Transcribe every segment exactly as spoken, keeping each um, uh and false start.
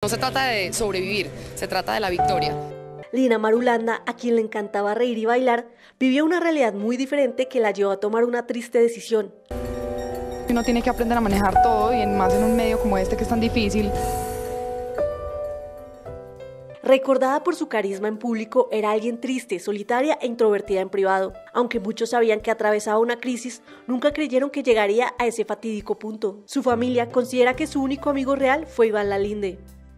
No se trata de sobrevivir, se trata de la victoria. Lina Marulanda, a quien le encantaba reír y bailar, vivió una realidad muy diferente que la llevó a tomar una triste decisión. Uno tiene que aprender a manejar todo y más en un medio como este que es tan difícil. Recordada por su carisma en público, era alguien triste, solitaria e introvertida en privado. Aunque muchos sabían que atravesaba una crisis, nunca creyeron que llegaría a ese fatídico punto. Su familia considera que su único amigo real fue Iván Lalinde.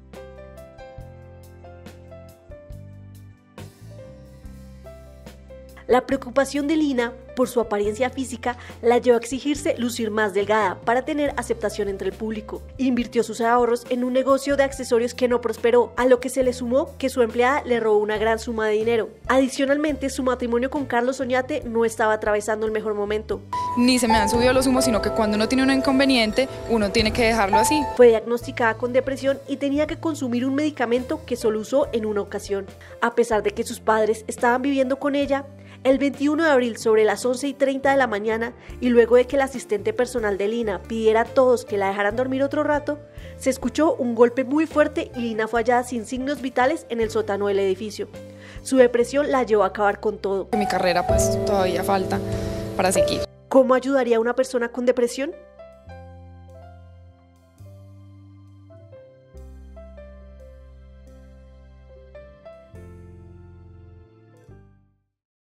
La preocupación de Lina por su apariencia física la llevó a exigirse lucir más delgada para tener aceptación entre el público. Invirtió sus ahorros en un negocio de accesorios que no prosperó, a lo que se le sumó que su empleada le robó una gran suma de dinero. Adicionalmente, su matrimonio con Carlos Oñate no estaba atravesando el mejor momento. Ni se me han subido los humos, sino que cuando uno tiene un inconveniente, uno tiene que dejarlo así. Fue diagnosticada con depresión y tenía que consumir un medicamento que solo usó en una ocasión. A pesar de que sus padres estaban viviendo con ella, el veintiuno de abril sobre las once y treinta de la mañana, y luego de que el asistente personal de Lina pidiera a todos que la dejaran dormir otro rato, se escuchó un golpe muy fuerte y Lina fue hallada sin signos vitales en el sótano del edificio. Su depresión la llevó a acabar con todo. Mi carrera pues todavía falta para seguir. ¿Cómo ayudaría a una persona con depresión?